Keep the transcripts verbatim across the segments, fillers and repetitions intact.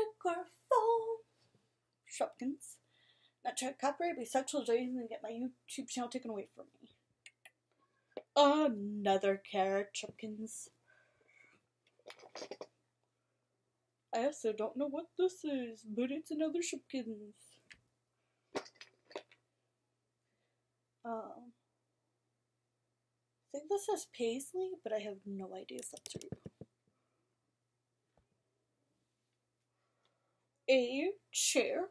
microphone. Shopkins. Not try to copyright my sexual dreams and get my YouTube channel taken away from me. Another carrot, Shopkins. I also don't know what this is, but it's another Shopkins. Um, I think this says Paisley, but I have no idea if that's true. A chair.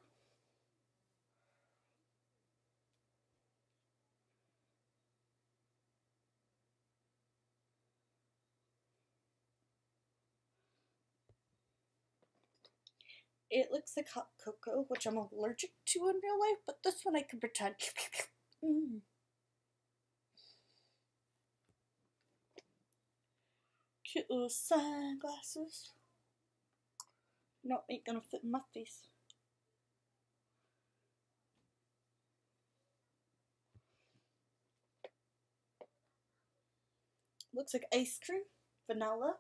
It looks like hot cocoa, which I'm allergic to in real life, but this one I can pretend. mm. Cute little sunglasses. Not ain't gonna fit in my face. Looks like ice cream, vanilla.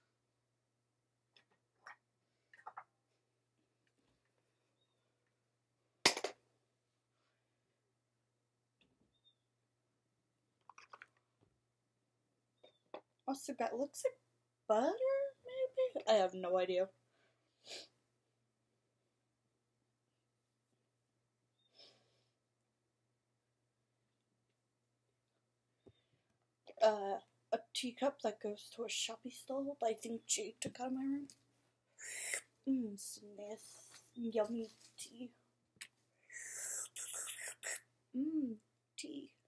Also got, looks like butter, maybe? I have no idea. Uh, a teacup that goes to a shopping stall, but I think Jade took out of my room. Mmm, Smith. Yummy tea. Mmm, tea.